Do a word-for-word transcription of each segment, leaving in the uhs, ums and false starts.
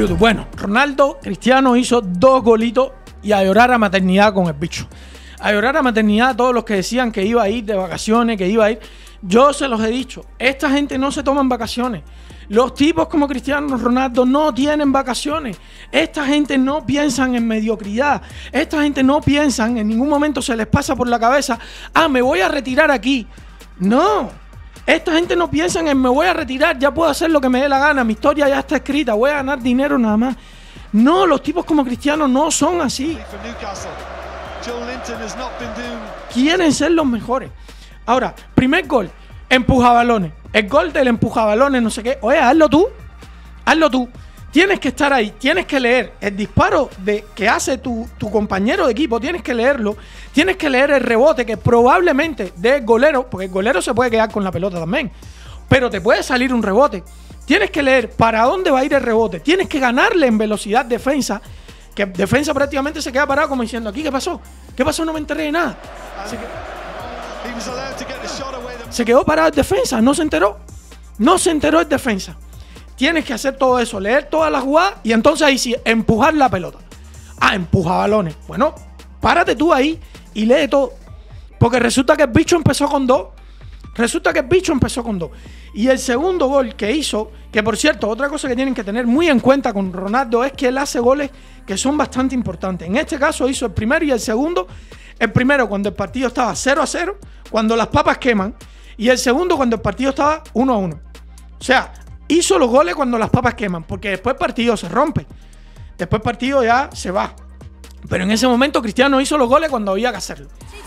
YouTube. Bueno, Ronaldo Cristiano hizo dos golitos y a llorar a maternidad con el bicho. A llorar a maternidad a todos los que decían que iba a ir de vacaciones, que iba a ir. Yo se los he dicho, esta gente no se toman vacaciones. Los tipos como Cristiano Ronaldo no tienen vacaciones. Esta gente no piensan en mediocridad. Esta gente no piensan, en ningún momento se les pasa por la cabeza, ah, me voy a retirar aquí. No. Esta gente no piensa en me voy a retirar, ya puedo hacer lo que me dé la gana, mi historia ya está escrita, voy a ganar dinero nada más. No, los tipos como Cristiano no son así. Quieren ser los mejores. Ahora, primer gol, empujabalones. El gol del empujabalones, no sé qué. Oye, hazlo tú. Hazlo tú. Tienes que estar ahí, tienes que leer el disparo de, que hace tu, tu compañero de equipo, tienes que leerlo, tienes que leer el rebote que probablemente del golero, porque el golero se puede quedar con la pelota también, pero te puede salir un rebote. Tienes que leer para dónde va a ir el rebote, tienes que ganarle en velocidad defensa, que defensa prácticamente se queda parado como diciendo, ¿aquí qué pasó? ¿Qué pasó? No me enteré de nada. Se quedó, se quedó parado en defensa, no se enteró, no se enteró en defensa. Tienes que hacer todo eso, leer todas las jugadas y entonces ahí sí, empujar la pelota. Ah, empuja balones. Bueno, párate tú ahí y lee todo. Porque resulta que el bicho empezó con dos. Resulta que el bicho empezó con dos. Y el segundo gol que hizo, que por cierto, otra cosa que tienen que tener muy en cuenta con Ronaldo es que él hace goles que son bastante importantes. En este caso hizo el primero y el segundo. El primero cuando el partido estaba cero a cero, cuando las papas queman. Y el segundo cuando el partido estaba uno a uno. O sea, hizo los goles cuando las papas queman, porque después el partido se rompe. Después el partido ya se va. Pero en ese momento Cristiano hizo los goles cuando había que hacerlo.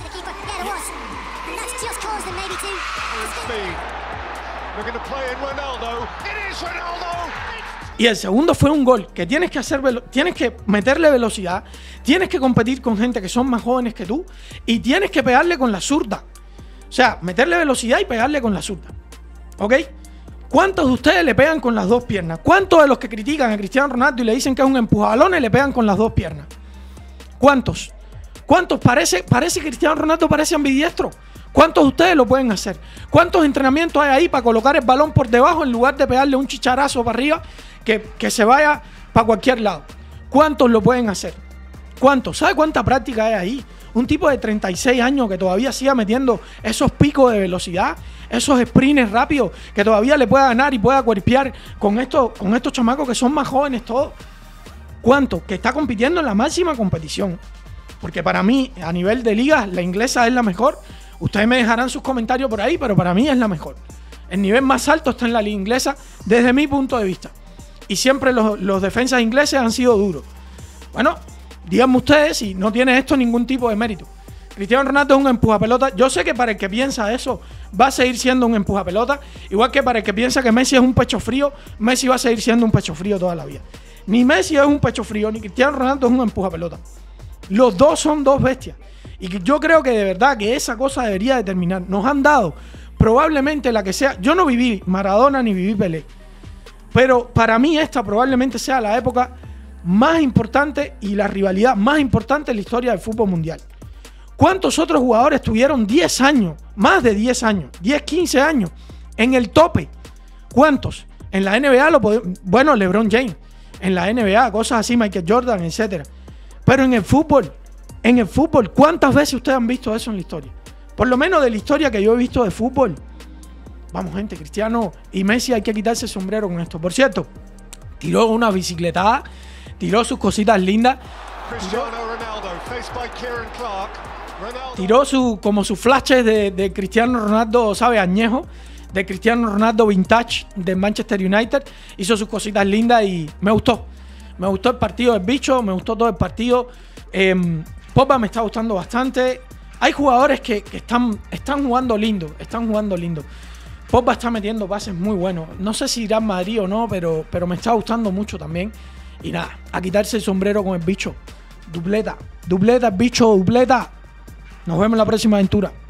Y el segundo fue un gol que tienes que hacer, tienes que meterle velocidad, tienes que competir con gente que son más jóvenes que tú y tienes que pegarle con la zurda. O sea, meterle velocidad y pegarle con la zurda. ¿Ok? ¿Cuántos de ustedes le pegan con las dos piernas? ¿Cuántos de los que critican a Cristiano Ronaldo y le dicen que es un empujabalones le pegan con las dos piernas? ¿Cuántos? ¿Cuántos? Parece, parece que Cristiano Ronaldo parece ambidiestro. ¿Cuántos de ustedes lo pueden hacer? ¿Cuántos entrenamientos hay ahí para colocar el balón por debajo en lugar de pegarle un chicharazo para arriba que, que se vaya para cualquier lado? ¿Cuántos lo pueden hacer? ¿Cuántos? ¿Sabe cuánta práctica hay ahí? Un tipo de treinta y seis años que todavía siga metiendo esos picos de velocidad, esos sprints rápidos, que todavía le pueda ganar y pueda cuerpear con estos, con estos chamacos que son más jóvenes todos. ¿Cuánto? Que está compitiendo en la máxima competición. Porque para mí, a nivel de ligas, la inglesa es la mejor. Ustedes me dejarán sus comentarios por ahí, pero para mí es la mejor. El nivel más alto está en la liga inglesa desde mi punto de vista. Y siempre los, los defensas ingleses han sido duros. Bueno, díganme ustedes si no tiene esto ningún tipo de mérito. Cristiano Ronaldo es un empujapelota. Yo sé que para el que piensa eso va a seguir siendo un empujapelota. Igual que para el que piensa que Messi es un pecho frío, Messi va a seguir siendo un pecho frío toda la vida. Ni Messi es un pecho frío, ni Cristiano Ronaldo es un empujapelota. Los dos son dos bestias. Y yo creo que de verdad que esa cosa debería de terminar. Nos han dado probablemente la que sea. Yo no viví Maradona ni viví Pelé. Pero para mí esta probablemente sea la época más importante y la rivalidad más importante en la historia del fútbol mundial. ¿Cuántos otros jugadores tuvieron diez años, más de diez años, diez, quince años en el tope? ¿Cuántos? En la N B A, lo podemos, bueno, LeBron James, en la N B A, cosas así, Michael Jordan, etcétera. Pero en el fútbol, en el fútbol, ¿cuántas veces ustedes han visto eso en la historia? Por lo menos de la historia que yo he visto de fútbol. Vamos, gente, Cristiano y Messi hay que quitarse el sombrero con esto. Por cierto, tiró una bicicletada, tiró sus cositas lindas. Tiró, tiró su, como sus flashes de, de Cristiano Ronaldo, ¿sabe? Añejo, de Cristiano Ronaldo vintage de Manchester United. Hizo sus cositas lindas y me gustó. Me gustó el partido del bicho, me gustó todo el partido. Eh, Pogba me está gustando bastante. Hay jugadores que, que están, están jugando lindo, están jugando lindo. Pogba está metiendo pases muy buenos. No sé si irá a Madrid o no, pero, pero me está gustando mucho también. Y nada, a quitarse el sombrero con el bicho. Dupleta, dupleta, bicho, dupleta. Nos vemos en la próxima aventura.